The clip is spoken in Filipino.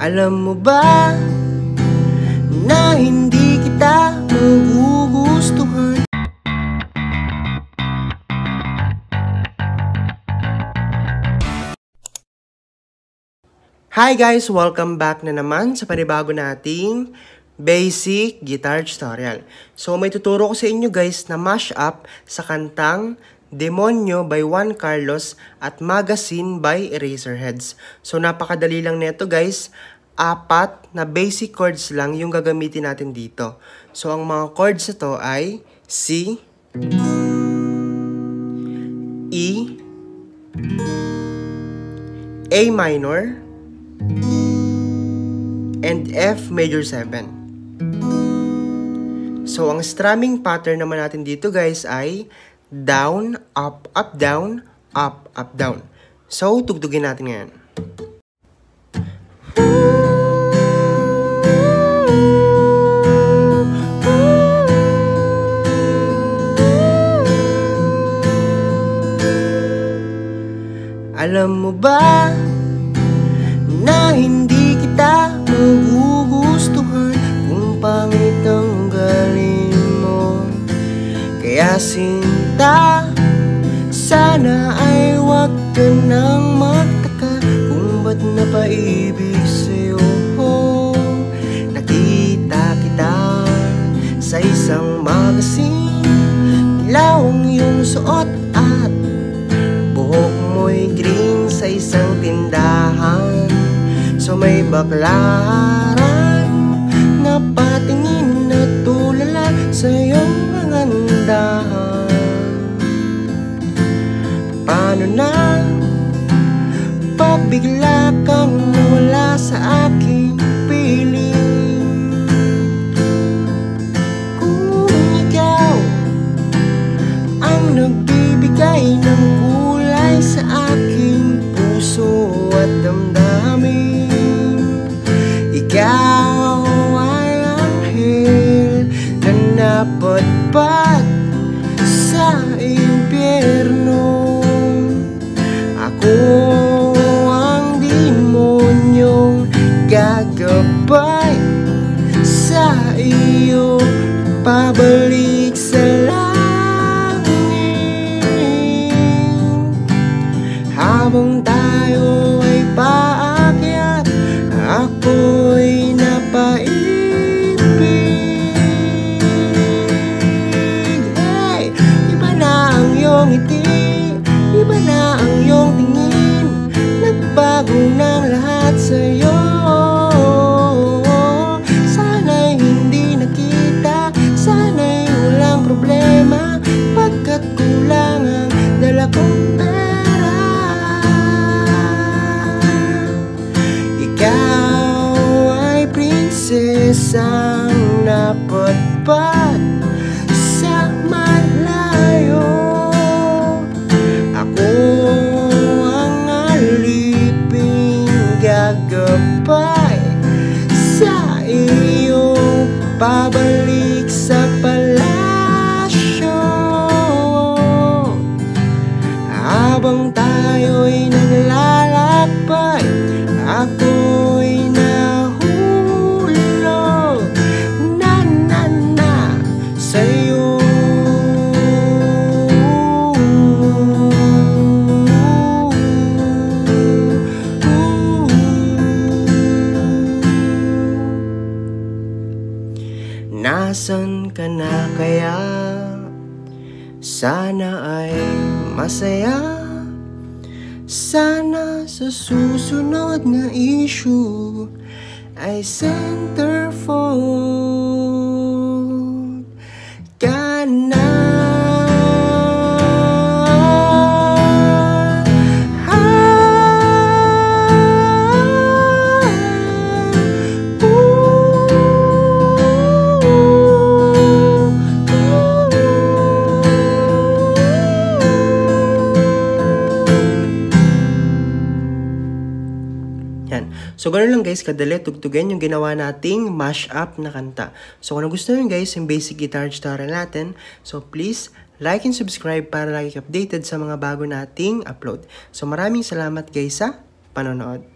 Alam mo ba na hindi kita magugustuhan? Hi guys! Welcome back na naman sa panibago nating basic guitar tutorial. So may tuturo ko sa inyo guys na mashup sa kantang Demonyo by Juan Carlos at Magazine by Eraserheads. So napakadali lang nito guys. 4 na basic chords lang yung gagamitin natin dito. So ang mga chords ito ay C, E, A minor, and F major 7. So ang strumming pattern naman natin dito guys ay down, up, up, down, up, up, down. So tugtugin natin ngayon. Alam mo ba na hindi kita magugustuhan kung pangit ang galing mo? Kaya sinta, sana ay wag ka nang magtaka kung ba't napaibig sa'yo. Nakita kita sa isang magazine, dilaw ang iyong suot at buhok mo'y green sa isang tindahan. So may baklaran na patingin na tulala sa iyong kagandahan. Paano na pag bigla kang nawala sa aking piling? Kung ikaw ang nagbibigay ng kulay sa aking puso at damdamin, ikaw ay anghel na napadpad sa impyerno. Ako ang demonyong gagabay sa iyo, pabalik sa langit. Habang tayo ay paakyat, ako'y napaibig. Hey, iba na ang iyong ngiti, iba na ang iyong tingin, nagbago ng lahat sa'yo. Sana'y hindi nakita, sana'y walang problema, pagkat kulang ang dala kong pera. Ikaw ay prinsesang napadpad sa malayo. Ako ang aliping gagabay sa iyo, pabalik sa palasyo. Habang tayo'y naglalakbay, ako'y nahulog na sa'yo. Nasaan ka na kaya? Sana ay masaya. Sana sa susunod na issue ay centerfold ka na. So, ganoon lang guys, kadali tugtugan yung ginawa nating mashup na kanta. So, kung gusto nyo guys yung basic guitar tutorial natin, so please like and subscribe para lagi updated sa mga bago nating upload. So, maraming salamat guys sa panonood.